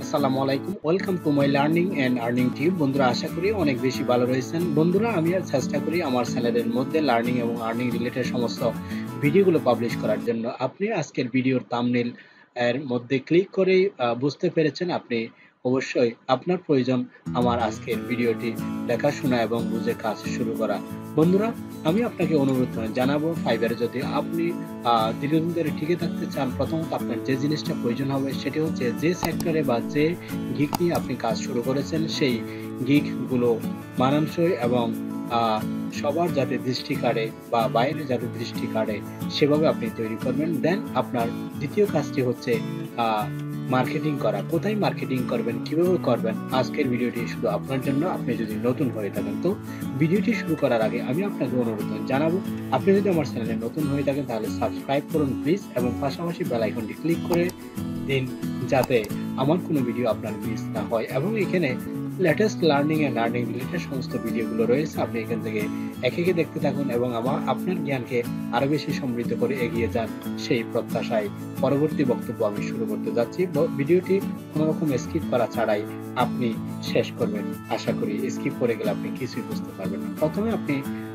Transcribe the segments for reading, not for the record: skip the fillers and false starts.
আসসালামু আলাইকুম। Welcome to my learning and earning tip. বন্ধুরা আশা করি অনেক বেশি ভালো রয়েছেন। বন্ধুরা আমি আর চেষ্টা করি আমার চ্যানেলের মধ্যে লার্নিং এবং আর্নিং রিলেটেড সমস্ত ভিডিওগুলো পাবলিশ করার জন্য। আপনি আজকের ভিডিওর থাম্বনেইল এর মধ্যে ক্লিক করেই বুঝতে পেরেছেন আপনি অবশ্যই আপনার প্রয়োজন আমার আজকের ভিডিওটি দেখাশোনা এবং বুঝে কাজ শুরু করা। বন্ধুরা আমি আপনাকে অনুরোধ জানাবো ফাইবারে যদি আপনি দীর্ঘদিন ধরে টিকে থাকতে চান, প্রথমত আপনার যে জিনিসটা প্রয়োজন হবে সেটি হচ্ছে যে সেক্টরে বা যে গিগ নিয়ে আপনি কাজ শুরু করেছেন সেই গিগগুলো মানানসই এবং সবার যাতে দৃষ্টি কাড়ে বা বাইরে যাতে দৃষ্টি কাড়ে সেভাবে আপনি তৈরি করবেন। দেন আপনার দ্বিতীয় কাজটি হচ্ছে মার্কেটিং করা। কোথায় মার্কেটিং করবেন, কিভাবে করবেন, আজকের ভিডিওটি শুধু আপনার জন্য। আপনি যদি নতুন হয়ে থাকেন তো ভিডিওটি শুরু করার আগে আমি আপনাকে অনুরোধ জানাবো, আপনি যদি আমার চ্যানেলে নতুন হয়ে থাকেন তাহলে সাবস্ক্রাইব করুন প্লিজ, এবং পাশাপাশি বেল আইকনটি ক্লিক করে দিন যাতে আমার কোনো ভিডিও আপনার মিস না হয়। এবং এখানে latest learning and earning related সমস্ত ভিডিওগুলো রয়েছে, আপনি এখান থেকে একে দেখতে থাকুন এবং আপনার জ্ঞানকে আরো বেশি সমৃদ্ধ করে এগিয়ে যান সেই প্রত্যাশায় পরবর্তী বক্তব্য আমি শুরু করতে যাচ্ছি। ভিডিওটি কোনো রকম স্কিপ করা ছাড়াই আপনি শেষ করবেন। আশা করি স্কিপ করে গেলে আপনি কিছুই বুঝতে পারবেন না। প্রথমে আপনি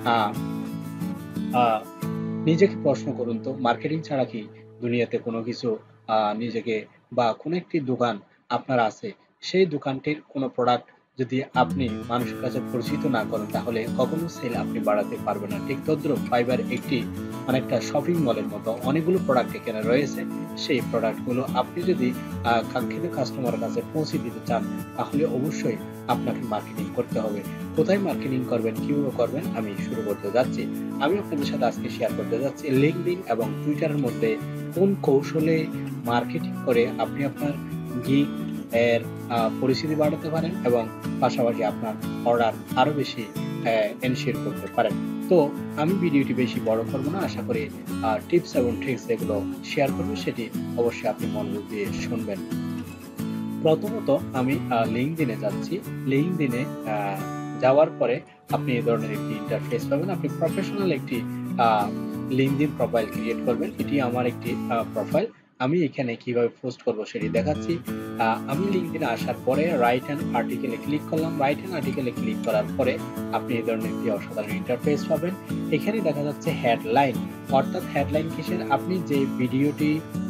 নিজেকে প্রশ্ন করুন তো, মার্কেটিং ছাড়া কি দুনিয়াতে কোনো কিছু নিজেকে বা কোনো একটি দোকান আপনার আছে, সেই দোকানটির কোনো প্রোডাক্ট যদি আপনি মানুষের কাছে পরিচিত না করেন তাহলে কখনো সেল আপনি বাড়াতে পারবেন না। ঠিক তদ্রুপ ফাইবার একটি অনেকটা শপিং মলের মতো, অনেকগুলো প্রোডাক্ট এখানে রয়েছে। সেই প্রোডাক্টগুলো আপনি যদি কাঙ্ক্ষিত কাস্টমারের কাছে পৌঁছে দিতে চান তাহলে অবশ্যই আপনাকে মার্কেটিং করতে হবে। কোথায় মার্কেটিং করবেন, কিভাবে করবেন আমি শুরু করতে যাচ্ছি। আমি আপনাদের সাথে আজকে শেয়ার করতে যাচ্ছি লিঙ্কডইন এবং টুইটারের মধ্যে কোন কৌশলে মার্কেটিং করে আপনি আপনার গিগ এর পরিচিতি বাড়াতে পারেন এবং পাশাপাশি আপনার অর্ডার আরো বেশি এনশিওর করতে পারেন। তো আমি ভিডিওটি বেশি বড় করব না, আশা করি টিপস এবং ট্রিক্স যেগুলো শেয়ার করব সেটি অবশ্যই আপনি মনোযোগ দিয়ে শুনবেন। প্রথমত আমি লিঙ্কডইনে যাচ্ছি। লিঙ্কডইনে যাওয়ার পরে আপনি এই ধরনের একটি ইন্টারফেস পাবেন। আপনি প্রফেশনাল একটি লিঙ্কডইন প্রোফাইল ক্রিয়েট করবেন। এটি আমার একটি প্রোফাইল। আমি এখানে কিভাবে পোস্ট করব সেটি দেখাচ্ছি। আমি লিঙ্কডইনে আসার পরে রাইট হ্যান্ড আর্টিকেলে ক্লিক করলাম। রাইট হ্যান্ড আর্টিকেলে ক্লিক করার পরে আপনি এই ধরনের একটি অসাধারণ ইন্টারফেস পাবেন। এখানে দেখা যাচ্ছে হেডলাইন, অর্থাৎ হেডলাইন কিসের, আপনি যে ভিডিওটি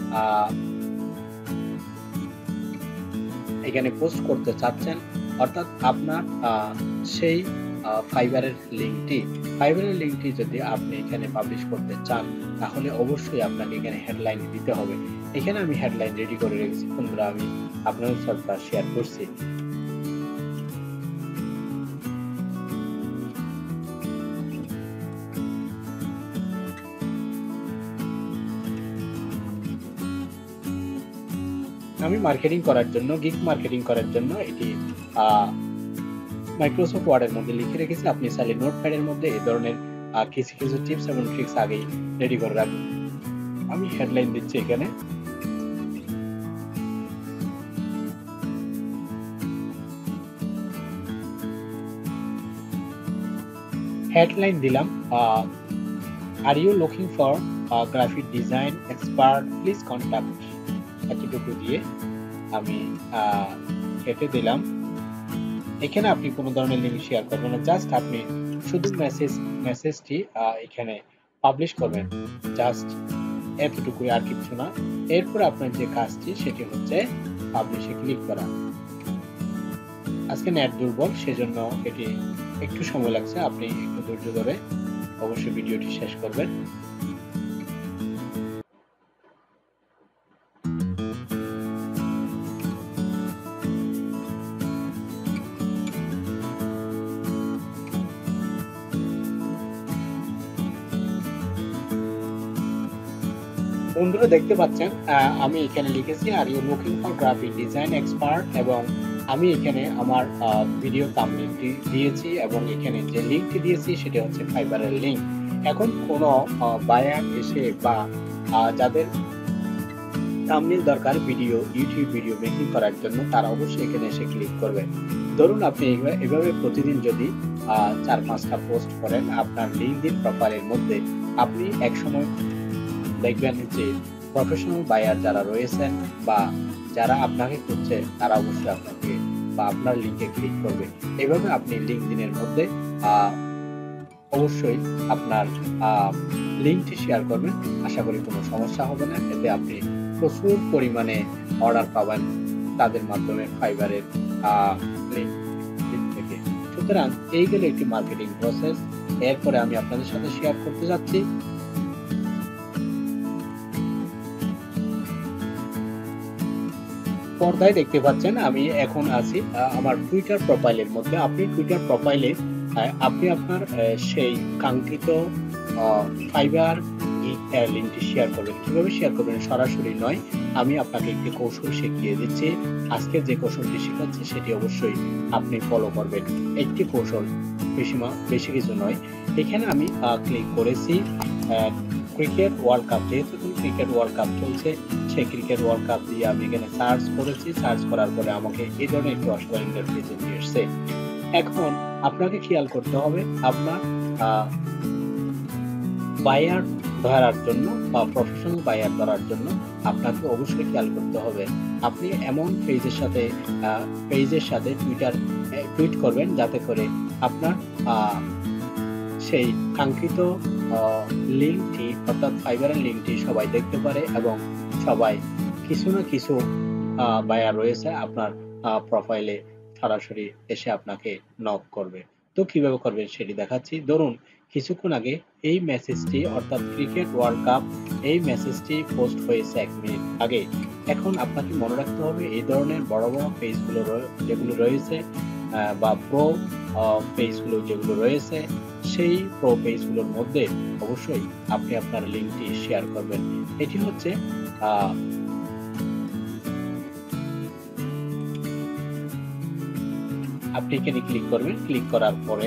এখানে পোস্ট করতে চাচ্ছেন, অর্থাৎ আপনার সেই ফাইবারের লিঙ্কটি যদি আপনি এখানে পাবলিশ করতে চান তাহলে অবশ্যই আপনাকে এখানে হেডলাইন দিতে হবে। এখানে আমি হেডলাইন রেডি করে রেখেছি বন্ধুরা, আমি আপনাদের সাথে শেয়ার করছি। আমি মার্কেটিং করার জন্য, গিগ মার্কেটিং করার জন্য এটি মাইক্রোসফট ওয়ার্ডের মধ্যে লিখে রেখেছি। আপনি চাইলে নোটপ্যাডের মধ্যে এই ধরনের কিছু টিপস এবং ট্রিক্স আগেই রেডি করে রাখবেন। আমি হেডলাইন দিচ্ছি এখানে। হেডলাইন দিলাম, are you looking for graphic design expert, please contact, এতটুকু দিয়ে আমি কেটে দিলাম। এখানে আপনি কোনো ধরনের লিঙ্ক শেয়ার করবেন না, জাস্ট আপনি শুধু মেসেজটি এখানে পাবলিশ করবেন, জাস্ট এতটুকুই, আর কিছু না। এরপর আপনার যে কাজটি সেটি হচ্ছে পাবলিশে ক্লিক করা। আজকে নেট দুর্বল, সেজন্য এটি একটু সময় লাগছে, আপনি একটু ধৈর্য ধরে অবশ্যই ভিডিওটি শেষ করবেন। বন্ধুরা দেখতে পাচ্ছেন আমি এখানে লিখেছি are you looking for graphic design expert, এবং আমি এখানে আমার ভিডিও থাম্বনেইলটি দিয়েছি এবং এখানে যে লিঙ্কটি দিয়েছি সেটা হচ্ছে ফাইবারের লিঙ্ক। এখন কোনো বায়ার এসে বা যাদের থাম্বনেইল দরকার ইউটিউব ভিডিও মেকিং করার জন্য, তারা অবশ্যই এখানে এসে ক্লিক করবে। ধরুন আপনি এভাবে প্রতিদিন যদি 4-5টা পোস্ট করেন আপনার লিঙ্কডইন প্রোফাইলের মধ্যে, আপনি একসময় দেখবেন যে প্রফেশনাল বায়ার যারা রয়েছেন বা যারা আপনাকে খুঁজছে তারা অবশ্যই আপনাকে বা আপনার লিঙ্কে ক্লিক করবে। এভাবে আপনি LinkedIn এর মধ্যে আ অবশ্যই আপনার আ লিঙ্কটি শেয়ার করবেন। আশা করি কোনো সমস্যা হবে না। এতে আপনি প্রচুর পরিমাণে অর্ডার পাবেন তাদের মাধ্যমে Fiverr এর আ লিঙ্ক থেকে। সুতরাং এই গেল একটি মার্কেটিং প্রসেস। এরপরে আমি আপনাদের সাথে শেয়ার করতে যাচ্ছি পর্দায় দেখতে পাচ্ছেন আমি এখন আছি আমার টুইটার প্রোফাইলের মধ্যে। আপনি টুইটার প্রোফাইলে আপনি আপনার সেই কাঙ্ক্ষিত আ Fiverr এর লিঙ্কটি শেয়ার করবেন। কিভাবে শেয়ার করবেন? সরাসরি নয়। আমি আপনাকে একটি কৌশল শিখিয়ে দিচ্ছি। আজকে যে কৌশলটি শেখাচ্ছি সেটি অবশ্যই আপনি ফলো করবেন। একটি কৌশল, বেশি কিছু নয়। এখানে আমি ক্লিক করেছি আ ক্রিকেট ওয়ার্ল্ড কাপ, যেহেতু ক্রিকেট ওয়ার্ল্ড কাপ চলছে, সেই ক্রিকেট ওয়ার্ল্ড কাপ দিয়ে আমি এখানে সার্চ করেছি। সার্চ করার পরে আমাকে এই ধরনের একটি অসাধারণ ইন্টারফেসে নিয়ে এসছে। এখন আপনাকে খেয়াল করতে হবে আপনার আ বায়ার ধরার জন্য বা প্রফেশনাল বায়ার ধরার জন্য আপনাকে অবশ্যই খেয়াল করতে হবে। আপনি এমন পেজের সাথে টুইট করবেন যাতে করে আপনার আ সেই কাঙ্ক্ষিত আ লিঙ্কটি অর্থাৎ Fiverr এর লিঙ্কটি সবাই দেখতে পারে এবং সবাই কিছু না কিছু বায়ার রয়েছে আপনার প্রোফাইলে সরাসরি এসে আপনাকে নক করবে। তো কিভাবে করবেন সেটি দেখাচ্ছি। ধরুন কিছুক্ষণ আগে এই মেসেজটি অর্থাৎ ক্রিকেট ওয়ার্ল্ড কাপ এই মেসেজটি পোস্ট হয়েছে ১ মিনিট আগে। এখন আপনাকে মনে রাখতে হবে এই ধরনের বড় পেজগুলো যেগুলো রয়েছে বা প্রো পেজগুলো যেগুলো রয়েছে সেই প্রো পেজগুলোর মধ্যে অবশ্যই আপনি আপনার লিঙ্কটি শেয়ার করবেন। এটি হচ্ছে আ আপনি এখানে ক্লিক করবেন। ক্লিক করার পরে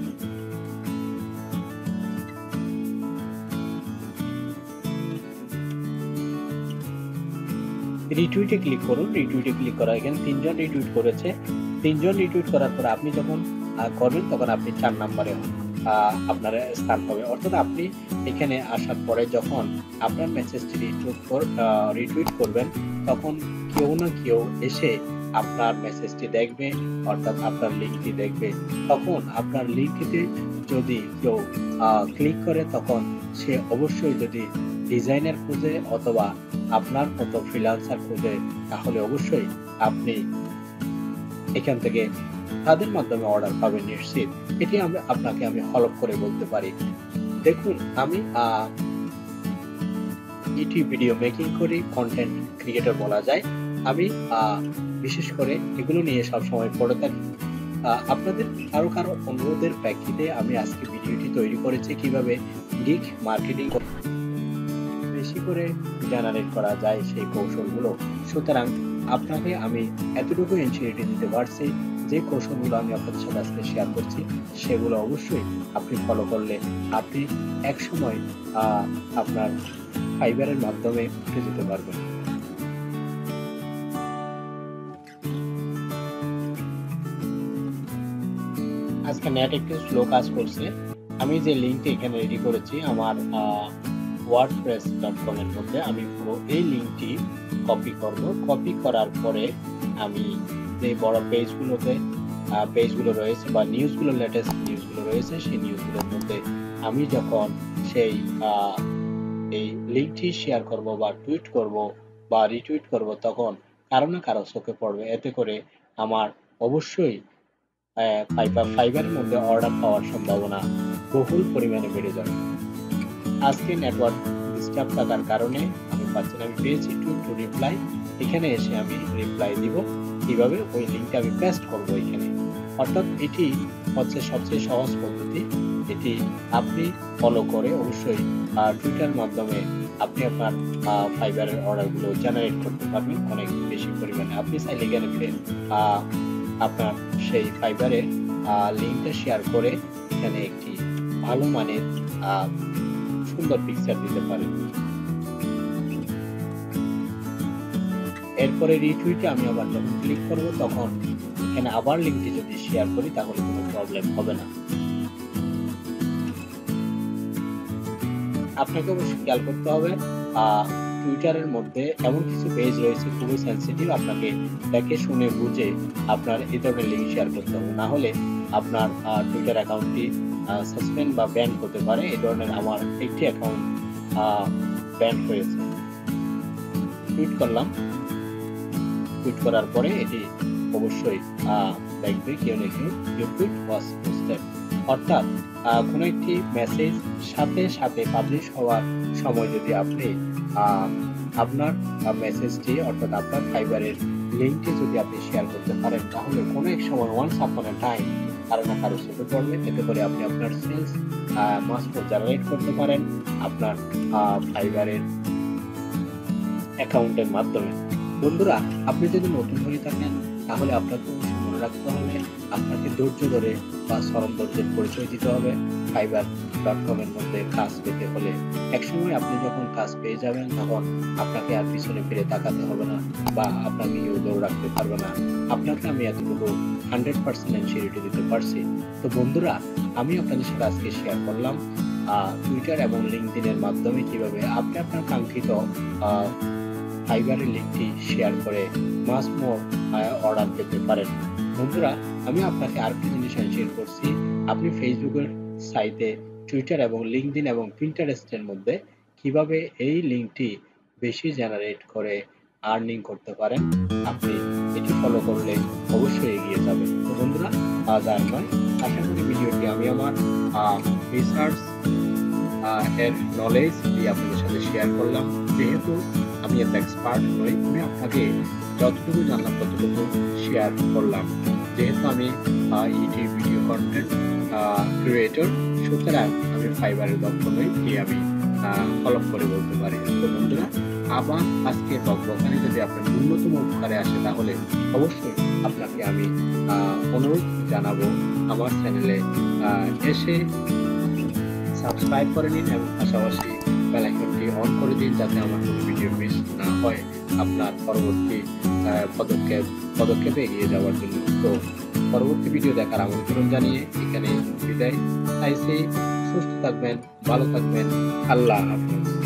রিটুইটে ক্লিক করুন। রিটুইটে ক্লিক করা এখানে ৩ জন রিটুইট করেছে। ৩ জন রিটুইট করার পরে আপনি যখন করবেন তখন আপনি ৪ নাম্বারে আপনার স্থান হবে। অর্থাৎ আপনি এখানে আসার পরে যখন আপনার মেসেজটি রিটুইট করবেন তখন কেউ না কেউ এসে আপনার মেসেজটি দেখবে অর্থাৎ আপনার লিঙ্কটি দেখবে। তখন আপনার লিঙ্কটিতে যদি কেউ ক্লিক করে তখন সে অবশ্যই যদি ডিজাইনার খুঁজে অথবা আপনার মতো ফ্রিল্যান্সার খুঁজে তাহলে অবশ্যই আপনি এখান থেকে তাদের মাধ্যমে অর্ডার পাবেন নিশ্চিত। এটি আপনাকে আমি হলফ করে বলতে পারি। দেখুন আমি ইউটিউব ভিডিও মেকিং করি, কন্টেন্ট ক্রিয়েটর বলা যায়। আমি বিশেষ করে এগুলো নিয়ে সবসময় পড়ে থাকি। আপনাদের কারো অনুরোধের প্রেক্ষিতে আমি আজকে ভিডিওটি তৈরি করেছি কিভাবে গিগ মার্কেটিং বেশি করে জেনারেট করা যায় সেই কৌশলগুলো। সুতরাং আপনাকে আমি এতটুকু এনশিওরিটি দিতে পারছি যে কৌশলগুলো আমি আপনাদের সাথে আজকে শেয়ার করছি সেগুলো অবশ্যই আপনি ফলো করলে আপনি একসময় আপনার Fiverr এর মাধ্যমে উঠে যেতে পারবেন। আজকে নেট একটু স্লো কাজ করছে। আমি যে লিঙ্কটি এখানে রেডি করেছি আমার wordpress.com এর মধ্যে আমি পুরো এই লিঙ্কটি কপি করব। কপি করার পরে আমি যে বড় পেজগুলো রয়েছে বা নিউজগুলো লেটেস্ট নিউজগুলো রয়েছে সেই নিউজগুলোর মধ্যে আমি যখন সেই এই লিঙ্কটি শেয়ার করব বা টুইট করব বা রিটুইট করব তখন কারো না কারো চোখে পড়বে। এতে করে আমার অবশ্যই Fiverr এর মধ্যে অর্ডার পাওয়ার সম্ভাবনা বহুল পরিমাণে বেড়ে যাবে। আজকে নেটওয়ার্ক ডিস্টার্ব থাকার কারণে আমি পাচ্ছি না। আমি পেয়েছি টু রিপ্লাই। এখানে এসে আমি রিপ্লাই দিব। কিভাবে ওই লিঙ্কটা আমি পেস্ট করব এখানে। অর্থাৎ এটি হচ্ছে সবচেয়ে সহজ পদ্ধতি। এটি আপনি ফলো করে অবশ্যই টুইটার মাধ্যমে আপনি আপনার Fiverr এর অর্ডারগুলো জেনারেট করতে পারবেন অনেক বেশি পরিমাণে। আপনি চাইলে এখানে আপনার সেই Fiverr এর লিঙ্কটা শেয়ার করে এখানে একটি ভালো মানের সুন্দর পিকচার দিতে পারেন। এরপরে রিটুইটে আমি আবার যখন ক্লিক করব তখন এখানে আবার লিঙ্কটি যদি শেয়ার করি তাহলে কোনো প্রবলেম হবে না। আপনাকে অবশ্যই খেয়াল করতে হবে টুইটারের মধ্যে এমন কিছু পেজ রয়েছে খুবই সেনসিটিভ, আপনাকে দেখে শুনে বুঝে আপনার এই ধরনের লিঙ্ক শেয়ার করতে হবে, না হলে আপনার টুইটার অ্যাকাউন্টটি সাসপেন্ড বা ব্যান হতে পারে। এই ধরনের আমার একটি অ্যাকাউন্ট ব্যান হয়েছে। টুইট করলাম, টুইট করার পরে এটি অবশ্যই দেখবে কেউ না কেউ ইউর টুইট ওয়াজ পোস্টেড, অর্থাৎ কোনো একটি মেসেজ সাথে সাথে পাবলিশ হওয়ার সময় যদি আপনি আপনার মেসেজটি অর্থাৎ আপনার ফাইবারের লিঙ্কটি যদি আপনি শেয়ার করতে পারেন, তাহলে কোনো এক সময় ওয়ান্স আপন এ টাইম কারো না কারো চোখে পড়বে। এতে করে আপনি আপনার সেলস মাস জেনারেট করতে পারেন আপনার ফাইবারের অ্যাকাউন্টের মাধ্যমে। বন্ধুরা, আপনি যদি নতুন হয়ে থাকেন তাহলে আপনাকে মনে রাখতে হবে, আপনাকে ধৈর্য ধরে বা চরম ধৈর্যের পরিচয় দিতে হবে। fiverr.com এর মধ্যে কাজ পেতে হলে একসময় আপনি যখন কাজ পেয়ে যাবেন, তখন আপনাকে আর পিছনে ফিরে তাকাতে হবে না বা আপনাকে কেউ দৌড় রাখতে পারবে না। আপনাকে আমি এতটুকু 100% এনশিওরিটি দিতে পারছি। তো বন্ধুরা, আমি আপনাদের সাথে আজকে শেয়ার করলাম টুইটার এবং লিঙ্কডইনের মাধ্যমে কিভাবে আপনি আপনার কাঙ্ক্ষিত ফাইবারের লিঙ্কটি শেয়ার করে মাস মোর অর্ডার পেতে পারেন। বন্ধুরা, আমি আপনাকে আরেকটি জিনিস শেয়ার করছি, আপনি ফেসবুকের সাইটে টুইটার এবং লিঙ্কডইন এবং পিন্টারেস্টের মধ্যে কিভাবে এই লিঙ্কটি বেশি জেনারেট করে আর্নিং করতে পারেন। আপনি এটি ফলো করলে অবশ্যই এগিয়ে যাবেন। তো বন্ধুরা, আজ আর নয়, আশা করি ভিডিওটি আমি আমার রিসার্চ এর নলেজ দিয়ে আপনাদের সাথে শেয়ার করলাম। যেহেতু আমি এত এক্সপার্ট নই, আমি আপনাকে যতটুকু জানলাম ততটুকু শেয়ার করলাম। যেহেতু আমি ইউটিউব ভিডিও কন্টেন্ট ক্রিয়েটর, সুতরাং আমি ফাইবারের দক্ষ নই, আমি ফলো করে বলতে পারি। তো বন্ধুরা, আবার আজকের বক্তব্যখানে যদি আপনার ন্যূনতম উপকারে আসে, তাহলে অবশ্যই আপনাকে আমি অনুরোধ জানাবো আমার চ্যানেলে এসে সাবস্ক্রাইব করে নিন এবং পাশাপাশি বেল আইকনটি অন করে দিন, যাতে আমার কোনো ভিডিও মিস না হয় আপনার পরবর্তী পদক্ষেপে এগিয়ে যাওয়ার জন্য। তো পরবর্তী ভিডিও দেখার আমন্ত্রণ জানিয়ে এখানে বিদায় চাইছি। সুস্থ থাকবেন, ভালো থাকবেন, আল্লাহ হাফেজ।